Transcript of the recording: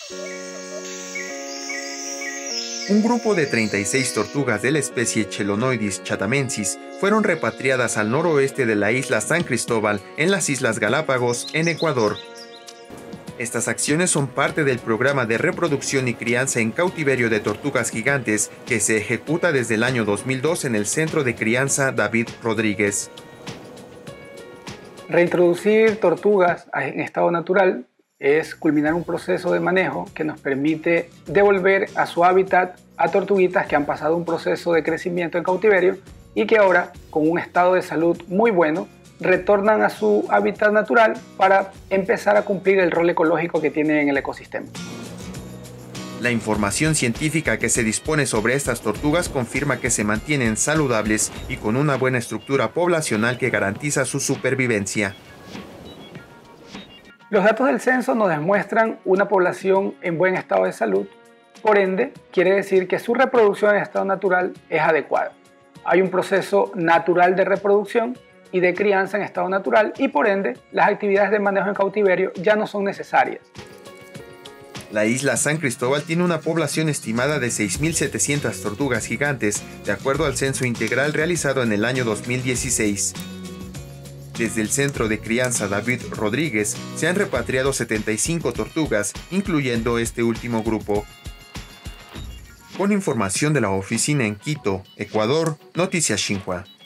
Un grupo de 36 tortugas de la especie Chelonoidis chathamensis fueron repatriadas al noroeste de la isla San Cristóbal, en las Islas Galápagos, en Ecuador. Estas acciones son parte del programa de reproducción y crianza en cautiverio de tortugas gigantes que se ejecuta desde el año 2002 en el Centro de Crianza David Rodríguez. Reintroducir tortugas en estado natural es culminar un proceso de manejo que nos permite devolver a su hábitat a tortuguitas que han pasado un proceso de crecimiento en cautiverio y que ahora, con un estado de salud muy bueno, retornan a su hábitat natural para empezar a cumplir el rol ecológico que tienen en el ecosistema. La información científica que se dispone sobre estas tortugas confirma que se mantienen saludables y con una buena estructura poblacional que garantiza su supervivencia. Los datos del censo nos demuestran una población en buen estado de salud, por ende, quiere decir que su reproducción en estado natural es adecuada. Hay un proceso natural de reproducción y de crianza en estado natural y por ende, las actividades de manejo en cautiverio ya no son necesarias. La isla San Cristóbal tiene una población estimada de 6.700 tortugas gigantes, de acuerdo al censo integral realizado en el año 2016. Desde el Centro de Crianza David Rodríguez se han repatriado 75 tortugas, incluyendo este último grupo. Con información de la oficina en Quito, Ecuador, Noticias Xinhua.